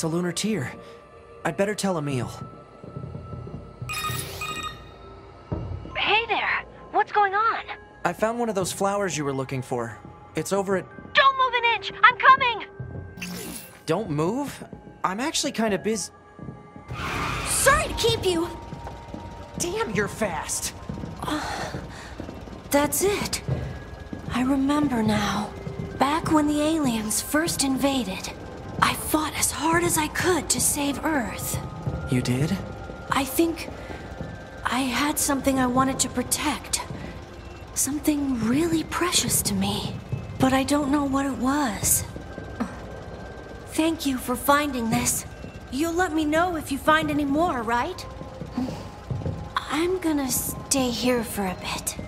a lunar tear. I'd better tell Emil. Hey there! What's going on? I found one of those flowers you were looking for. It's over at... Don't move an inch! I'm coming! Don't move? I'm actually kind of busy. Sorry to keep you! Damn, you're fast! That's it. I remember now. Back when the aliens first invaded, I fought as hard as I could to save Earth. You did? I think I had something I wanted to protect. Something really precious to me. But I don't know what it was. Thank you for finding this. You'll let me know if you find any more, right? I'm gonna stay here for a bit.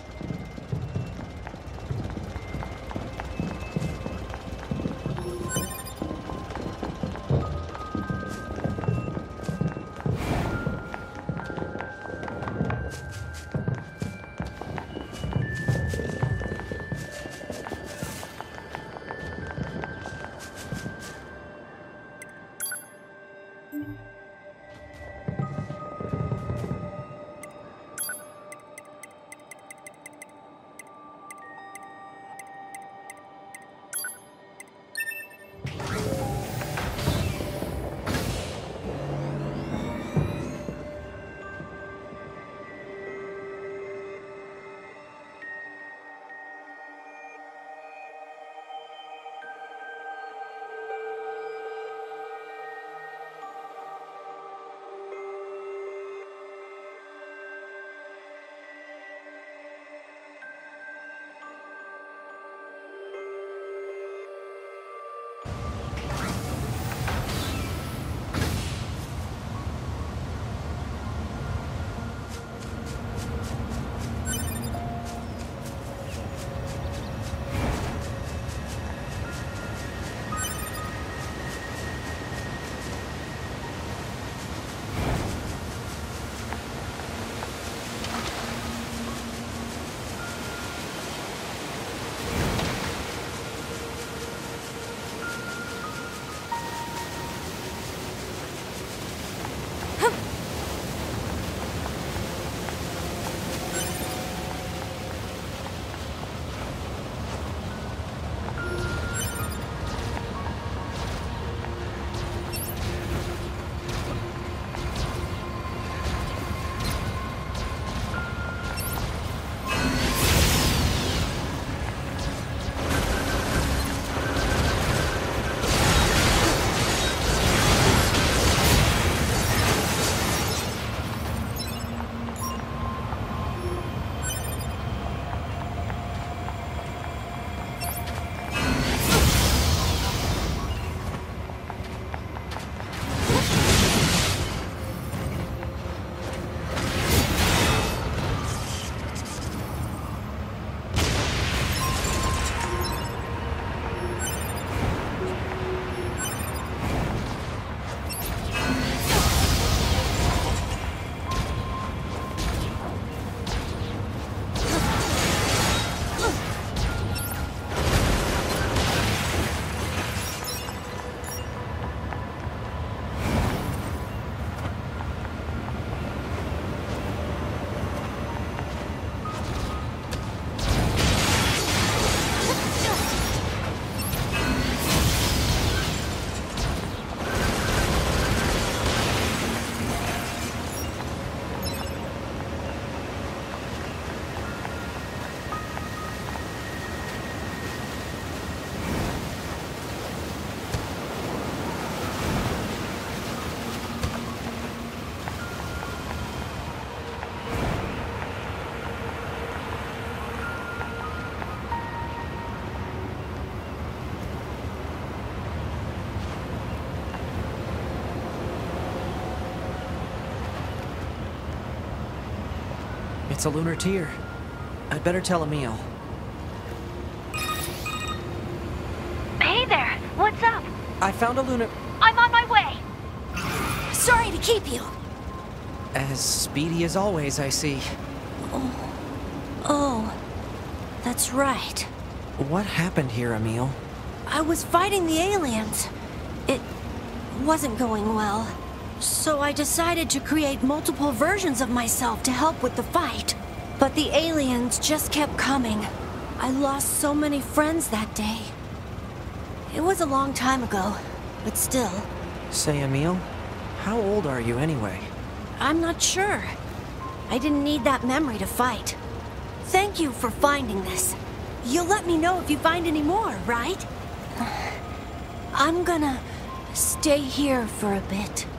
It's a lunar tear. I'd better tell Emil. Hey there! What's up? I found a lunar... I'm on my way! Sorry to keep you. As speedy as always, I see. Oh, that's right. What happened here, Emil? I was fighting the aliens. It wasn't going well. So I decided to create multiple versions of myself to help with the fight. But the aliens just kept coming. I lost so many friends that day. It was a long time ago, but still. Say, Emil, how old are you anyway? I'm not sure. I didn't need that memory to fight. Thank you for finding this. You'll let me know if you find any more, right? I'm gonna stay here for a bit.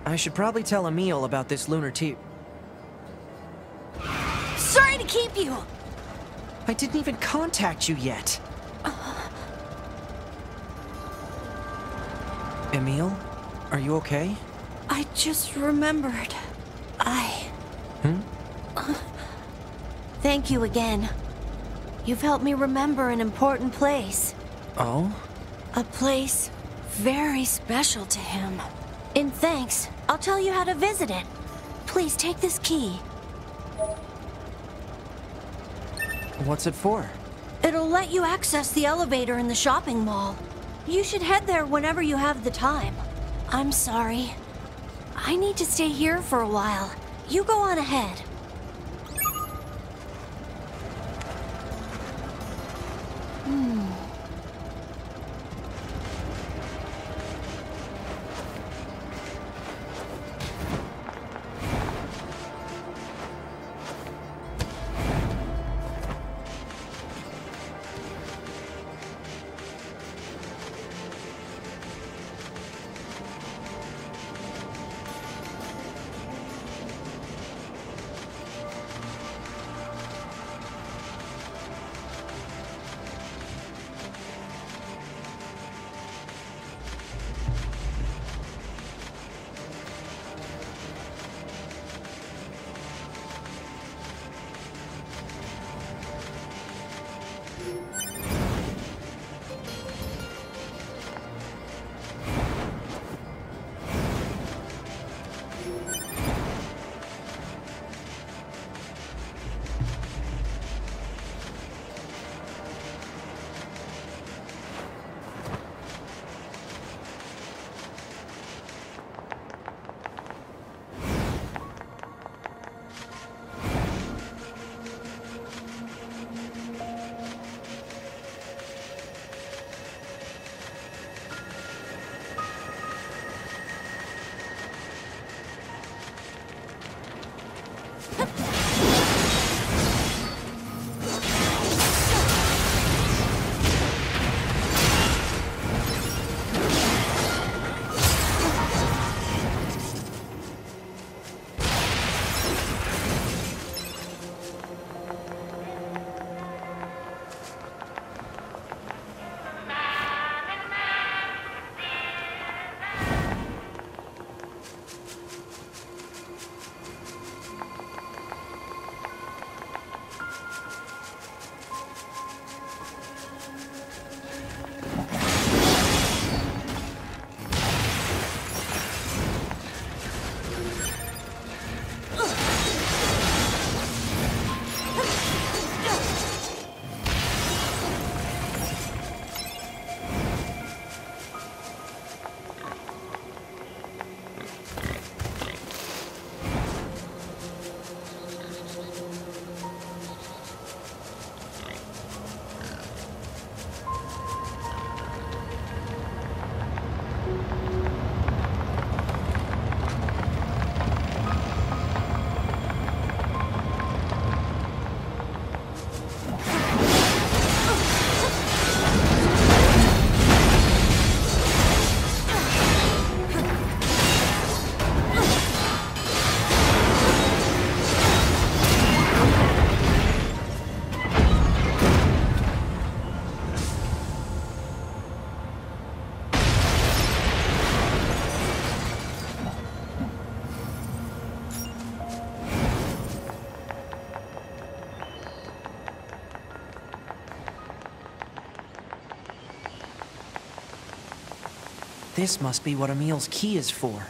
I should probably tell Emil about this lunar tear. Sorry to keep you! I didn't even contact you yet. Emil, are you okay? I just remembered. Thank you again. You've helped me remember an important place. Oh? A place very special to him. In thanks, I'll tell you how to visit it. Please take this key. What's it for? It'll let you access the elevator in the shopping mall. You should head there whenever you have the time. I'm sorry. I need to stay here for a while. You go on ahead. This must be what Emil's key is for.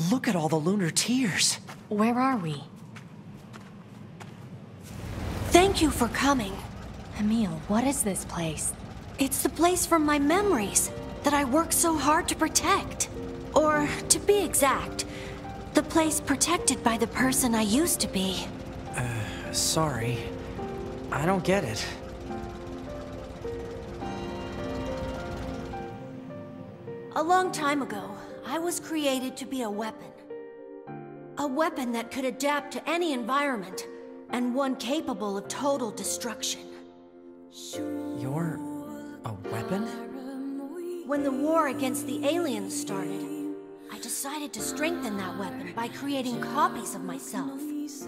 Look at all the lunar tears. Where are we? Thank you for coming. Emil, what is this place? It's the place from my memories that I worked so hard to protect. Or, to be exact, the place protected by the person I used to be. Sorry. I don't get it. A long time ago, I was created to be a weapon. A weapon that could adapt to any environment, and one capable of total destruction. You're a weapon? When the war against the aliens started, I decided to strengthen that weapon by creating copies of myself.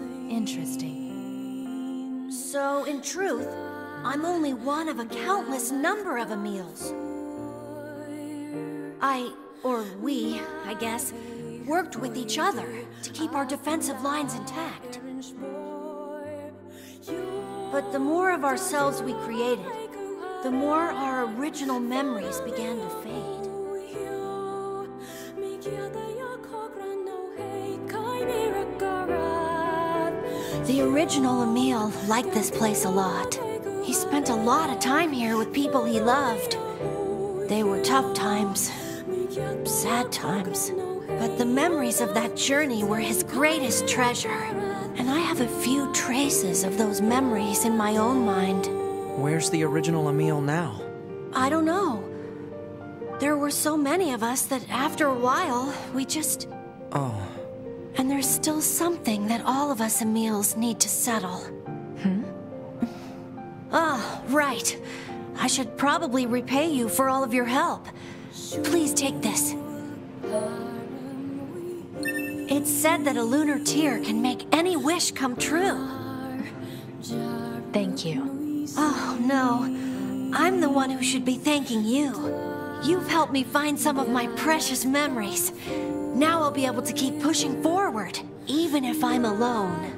Interesting. So, in truth, I'm only one of a countless number of Emils. We, I guess, worked with each other to keep our defensive lines intact. But the more of ourselves we created, the more our original memories began to fade. The original Emil liked this place a lot. He spent a lot of time here with people he loved. They were tough times, sad times, but the memories of that journey were his greatest treasure. And I have a few traces of those memories in my own mind. Where's the original Emil now? I don't know. There were so many of us that after a while, we just... Oh. And there's still something that all of us Emils need to settle. Oh, right. I should probably repay you for all of your help. Please take this. It's said that a lunar tear can make any wish come true. Thank you. Oh, no. I'm the one who should be thanking you. You've helped me find some of my precious memories. Now I'll be able to keep pushing forward, even if I'm alone.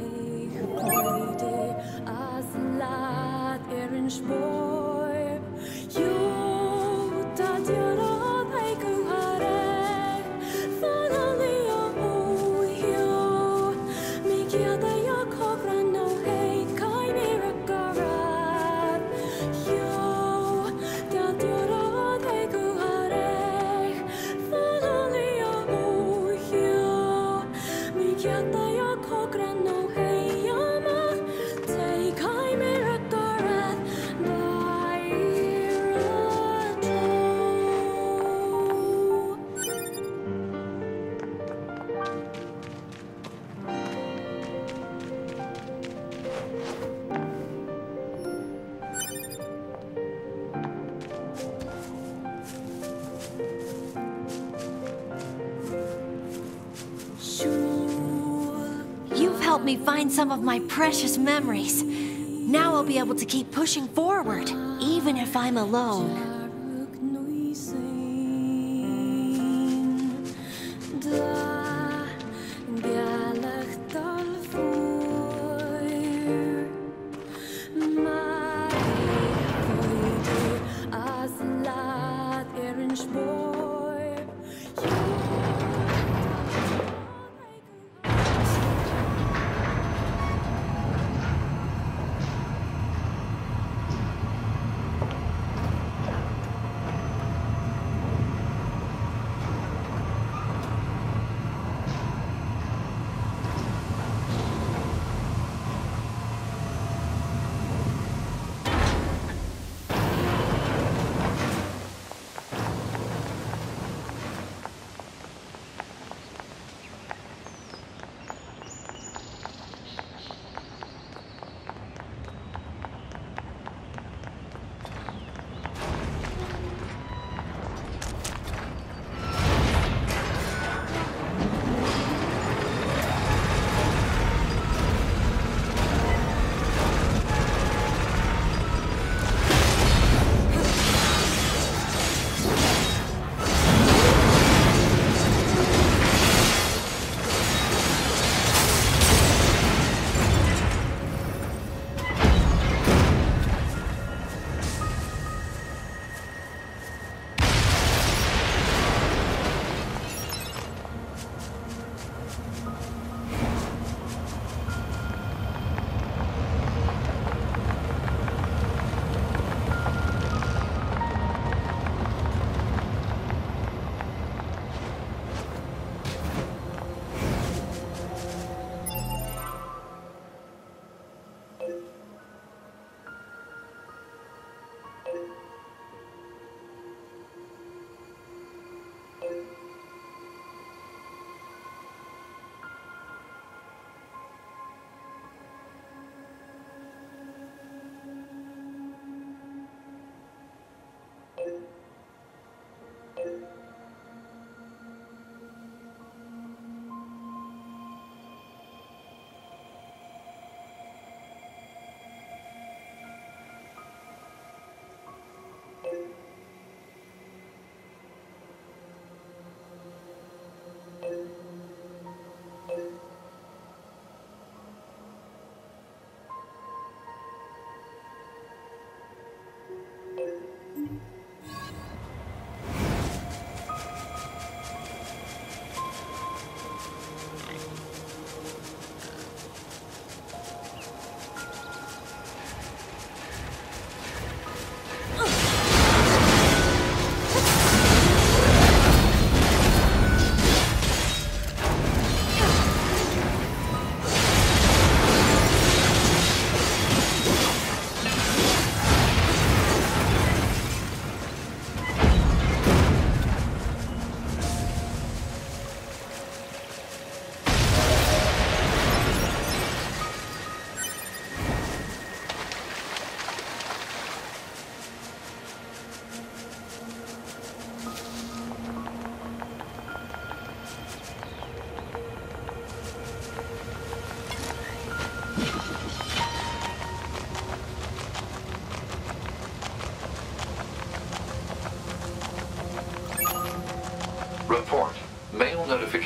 Help me find some of my precious memories. Now I'll be able to keep pushing forward, even if I'm alone.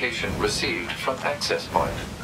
Communication received from access point.